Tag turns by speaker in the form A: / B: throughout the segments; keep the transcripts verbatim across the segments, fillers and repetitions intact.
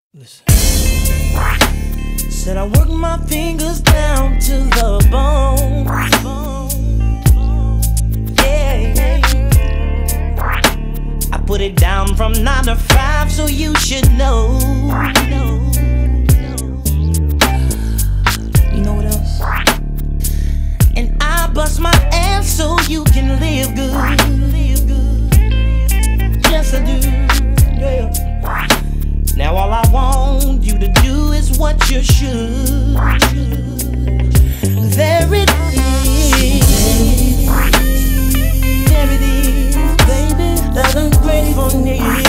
A: Listen. Said I work my fingers down to the bone. Yeah. I put it down from nine to five, so you should know. You know what else? And I bust my ass so you can live good. Yes, I do. Yeah. Now all I want you to do is what you should. There it is. There it is, baby. That ungrateful need.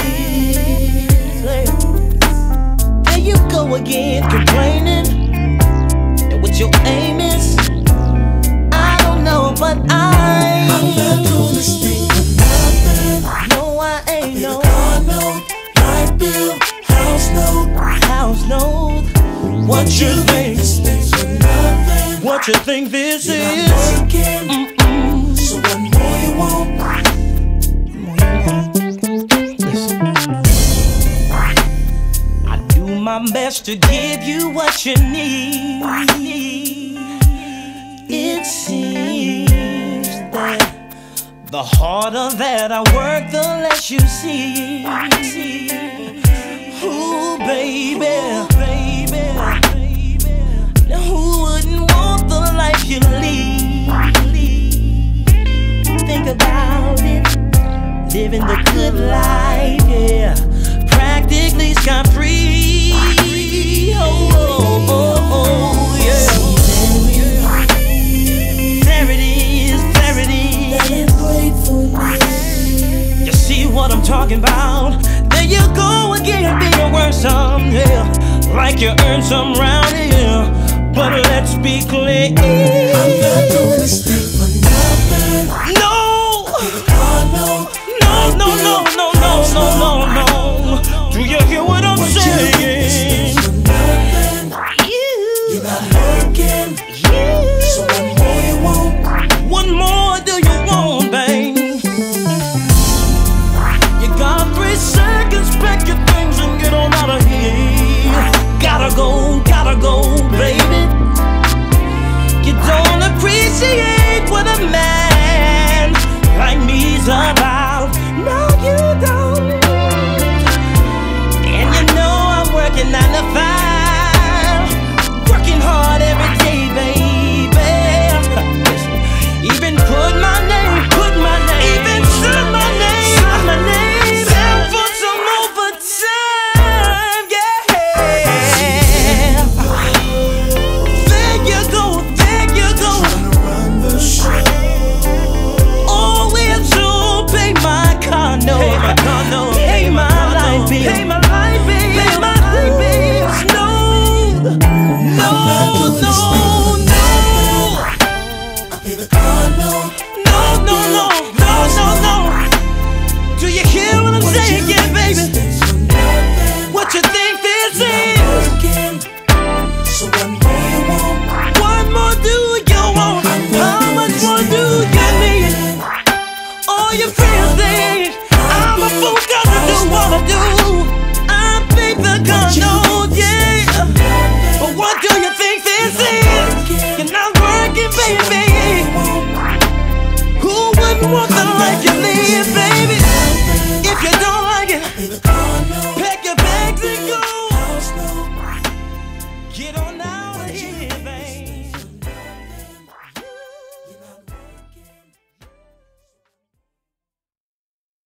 A: There you go again, complaining. And what your aim is, I don't know, but I I'm not doing this thing for nothing. No, I ain't no car note, light bill, house note, house note. What you think this thing's for nothing? What you think this is? You're not working. Mm-mm. So what more you want? More you want? Listen. I do my best to give you what you need. It seems that the harder that I work, the less you see. Ooh, baby, baby, baby. Now who wouldn't want the life you lead? Think about it, living the good life, yeah. Practically scot-free. Oh, oh, oh, oh, yeah. There it is, there it is. You see what I'm talking about? There you go again, being worse some, yeah. Like you earned some round here. But let's be clear, I'm not doing this thing for nothing. No! No, no, no, no, no, no, no, no. Do you hear what I'm saying?